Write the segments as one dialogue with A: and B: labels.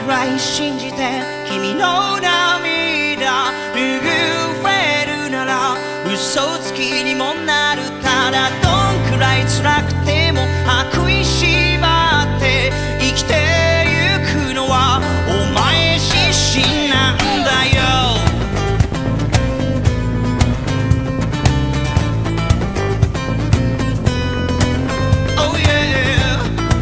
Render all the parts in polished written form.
A: くらい信じて君の涙拭えるなら嘘つきにもなる。ただどんくらい辛くても悪意縛って生きてゆくのはお前自身なんだよ。Oh yeah。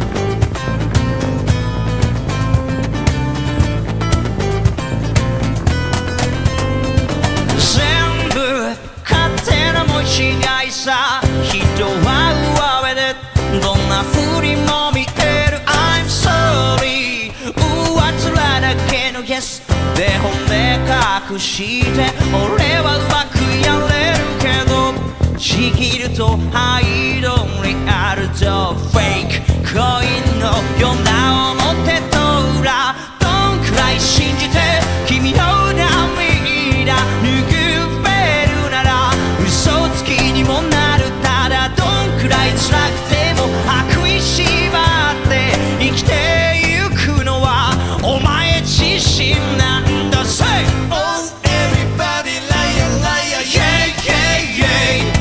A: 全部勝手な持ち合いさ。人は上辺でどんな風にも見える。 I'm sorry 上面だけの Yes で本音隠して俺はうまくやれるけどちぎると灰色にあると Fake コインのような表と裏。どんくらい信じて君の涙拭えるなら嘘つきにもなる。ただどんくらい辛くても悪意縛って生きてゆくのはお前自身なんだ。 Say oh everybody liar liar yeah yeah yeah。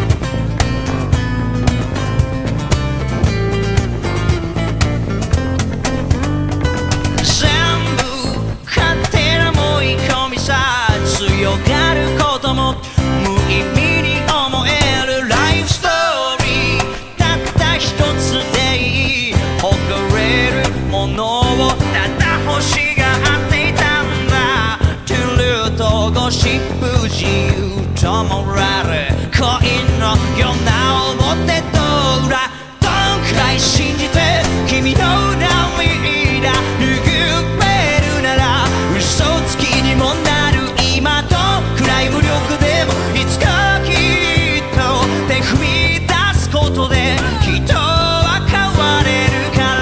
A: 全部勝手な思い込みさ。強がることも無意味に思えるライフストーリー。たった一つでいい誇れるものをただ欲しがっていたんだ。トゥルーとゴシップ自由ともられコインのような表と裏。どんくらい信じて君の涙拭えるなら嘘つきにもなる。今どんくらい無力でもいつかきっと手踏み出すことで人は変われるから。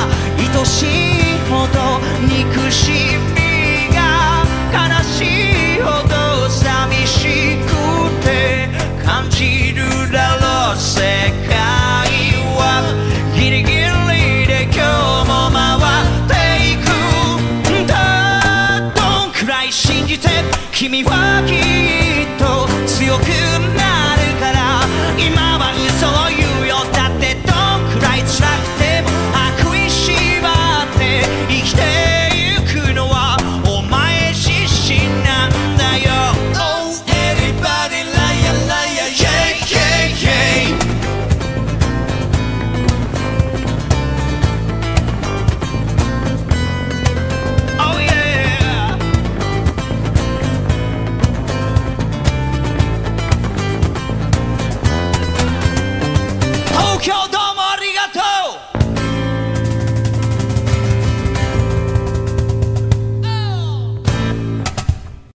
A: 愛しいほど憎しみが悲しいほど寂しくて感じるだろう。世界はギリギリで今日も回っていくんだ。どんくらい信じて君は